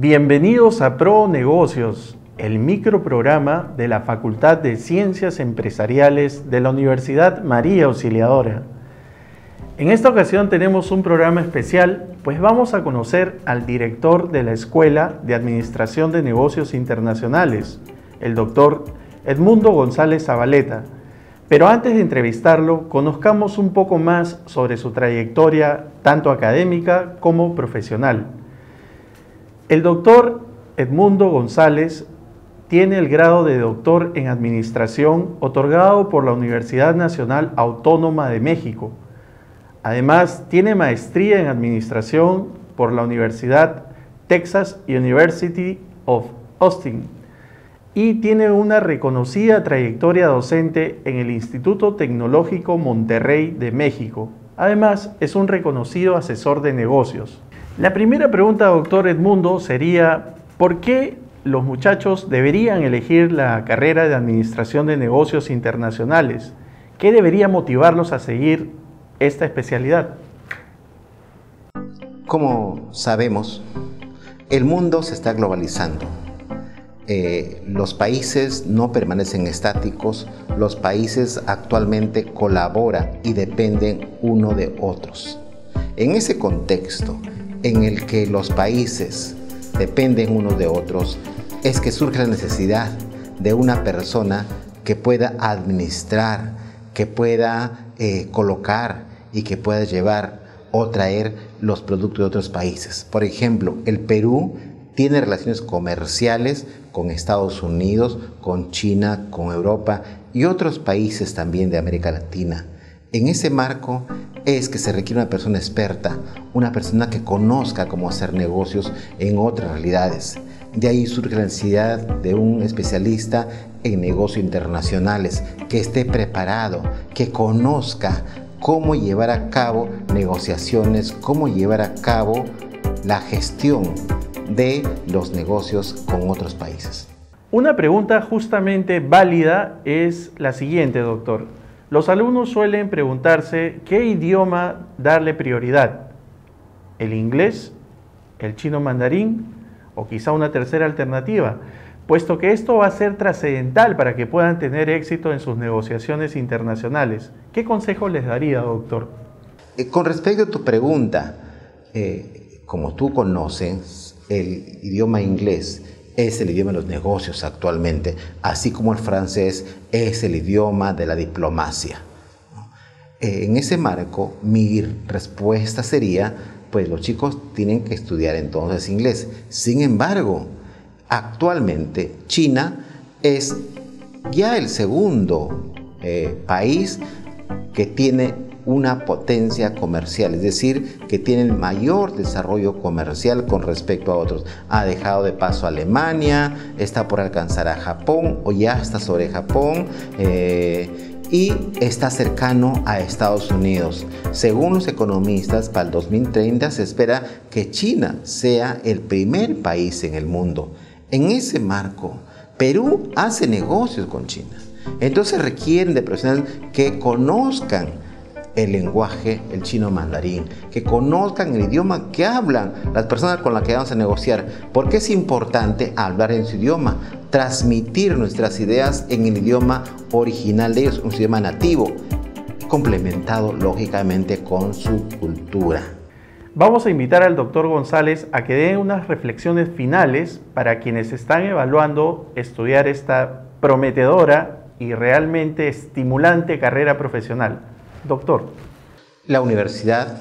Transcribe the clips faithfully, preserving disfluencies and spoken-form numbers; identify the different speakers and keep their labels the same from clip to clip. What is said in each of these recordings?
Speaker 1: Bienvenidos a Pro Negocios, el microprograma de la Facultad de Ciencias Empresariales de la Universidad María Auxiliadora. En esta ocasión tenemos un programa especial, pues vamos a conocer al director de la Escuela de Administración de Negocios Internacionales, el doctor Edmundo González Zabaleta. Pero antes de entrevistarlo, conozcamos un poco más sobre su trayectoria, tanto académica como profesional. El doctor Edmundo González tiene el grado de doctor en Administración otorgado por la Universidad Nacional Autónoma de México. Además, tiene maestría en Administración por la Universidad Texas University of Austin y tiene una reconocida trayectoria docente en el Instituto Tecnológico Monterrey de México. Además, es un reconocido asesor de negocios. La primera pregunta, doctor Edmundo, sería ¿por qué los muchachos deberían elegir la carrera de Administración de Negocios Internacionales? ¿Qué debería motivarlos a seguir esta especialidad?
Speaker 2: Como sabemos, el mundo se está globalizando. Eh, los países no permanecen estáticos, los países actualmente colaboran y dependen uno de otros. En ese contexto, en el que los países dependen unos de otros, es que surge la necesidad de una persona que pueda administrar, que pueda eh, colocar y que pueda llevar o traer los productos de otros países. Por ejemplo, el Perú tiene relaciones comerciales con Estados Unidos, con China, con Europa y otros países también de América Latina. En ese marco es que se requiere una persona experta, una persona que conozca cómo hacer negocios en otras realidades. De ahí surge la necesidad de un especialista en negocios internacionales, que esté preparado, que conozca cómo llevar a cabo negociaciones, cómo llevar a cabo la gestión de los negocios con otros países.
Speaker 1: Una pregunta justamente válida es la siguiente, doctor. Los alumnos suelen preguntarse qué idioma darle prioridad, el inglés, el chino mandarín o quizá una tercera alternativa, puesto que esto va a ser trascendental para que puedan tener éxito en sus negociaciones internacionales. ¿Qué consejo les daría, doctor?
Speaker 2: Eh, con respecto a tu pregunta, eh, como tú conoces, el idioma inglés es el idioma de los negocios actualmente, así como el francés es el idioma de la diplomacia. En ese marco, mi respuesta sería, pues los chicos tienen que estudiar entonces inglés. Sin embargo, actualmente China es ya el segundo eh, país que tiene una potencia comercial, es decir, que tiene el mayor desarrollo comercial con respecto a otros. Ha dejado de paso a Alemania, está por alcanzar a Japón o ya está sobre Japón eh, y está cercano a Estados Unidos. Según los economistas, para el dos mil treinta se espera que China sea el primer país en el mundo. En ese marco, Perú hace negocios con China. Entonces requieren de profesionales que conozcan el lenguaje, el chino mandarín, que conozcan el idioma que hablan las personas con las que vamos a negociar, porque es importante hablar en su idioma, transmitir nuestras ideas en el idioma original de ellos, un idioma nativo, complementado lógicamente con su cultura.
Speaker 1: Vamos a invitar al doctor González a que dé unas reflexiones finales para quienes están evaluando estudiar esta prometedora y realmente estimulante carrera profesional. Doctor.
Speaker 2: La universidad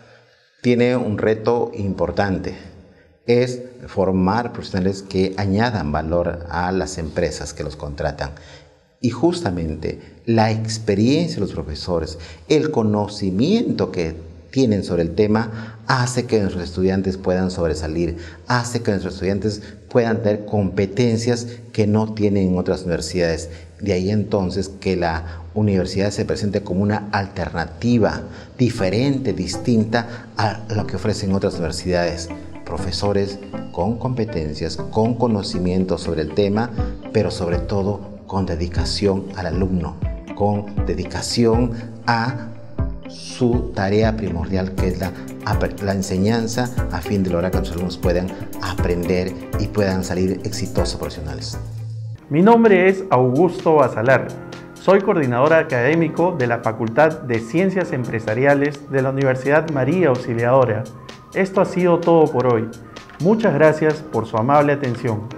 Speaker 2: tiene un reto importante, es formar profesionales que añadan valor a las empresas que los contratan. Y justamente la experiencia de los profesores, el conocimiento que tienen sobre el tema, hace que nuestros estudiantes puedan sobresalir, hace que nuestros estudiantes puedan tener competencias que no tienen en otras universidades. De ahí entonces que la universidad se presente como una alternativa diferente, distinta a lo que ofrecen otras universidades. Profesores con competencias, con conocimiento sobre el tema, pero sobre todo con dedicación al alumno, con dedicación a su tarea primordial, que es la, la enseñanza, a fin de lograr que los alumnos puedan aprender y puedan salir exitosos profesionales.
Speaker 1: Mi nombre es Augusto Basalar. Soy coordinador académico de la Facultad de Ciencias Empresariales de la Universidad María Auxiliadora. Esto ha sido todo por hoy. Muchas gracias por su amable atención.